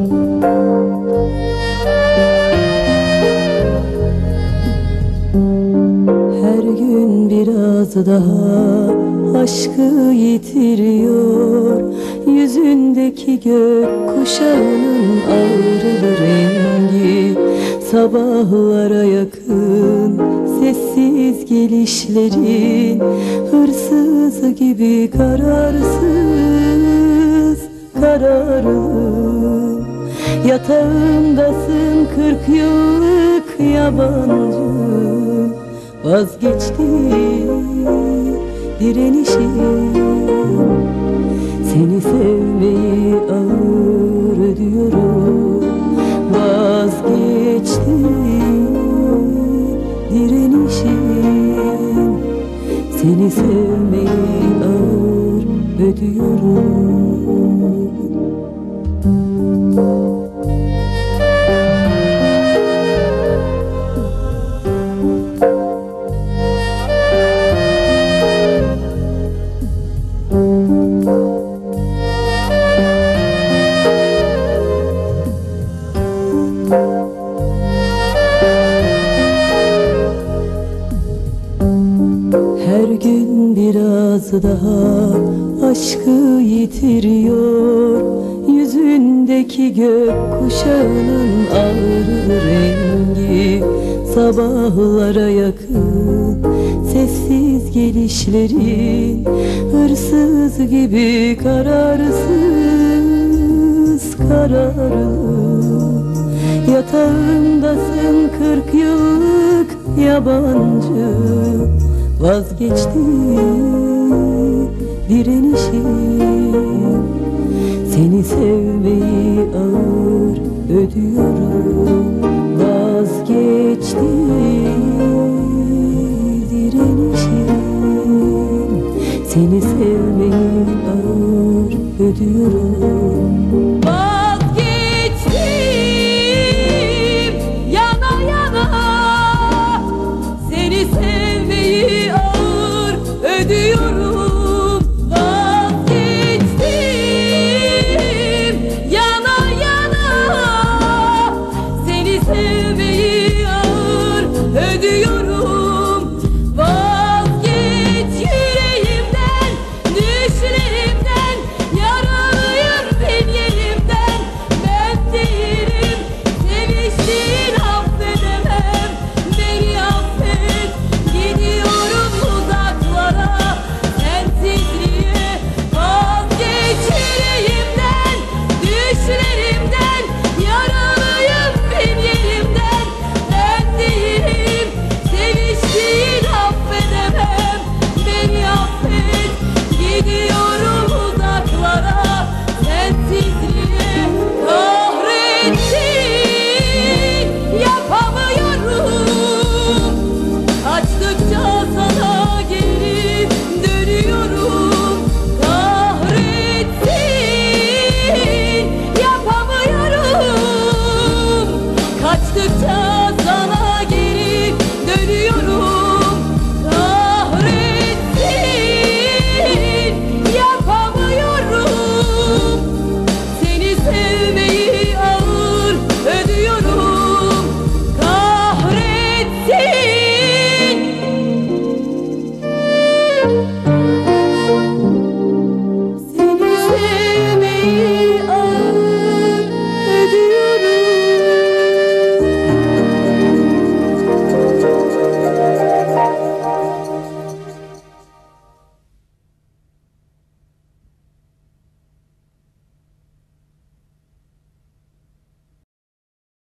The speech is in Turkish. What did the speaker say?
Her gün biraz daha aşkı yitiriyor, yüzündeki gök kuşağının ağrılı rengi. Sabahlara yakın sessiz gelişlerin, hırsız gibi kararsız kararlı. Yatağındasın 40 yıllık yabancı, vazgeçti direnişim. Seni sevmeyi ağır ödüyorum, vazgeçti direnişim. Seni sevmeyi ağır ödüyorum. Her gün biraz daha aşkı yitiriyor, yüzündeki gök kuşağının ağrılı rengi. Sabahlara yakın sessiz gelişlerin, hırsız gibi kararsız kararlı. Yatağındasın 40 yıllık yabancı, vazgeçti direnişim. Seni sevmeyi ağır ödüyorum, vazgeçti direnişim. Seni sevmeyi ağır ödüyorum. Ödüyorum, vazgeçtim yana yana. Seni sevmeyi ağır ödüyorum. Vazgeç yüreğimden, düşlerimden. Yaralıyım bin yerimden. Ben değilim seviştiğin, affedemem. Beni affet, gidiyorum uzaklara. Kaçtıkça sana geri dönüyorum. Kahretsin, yapamıyorum. Seni sevmeyi ağır ödüyorum. Kahretsin.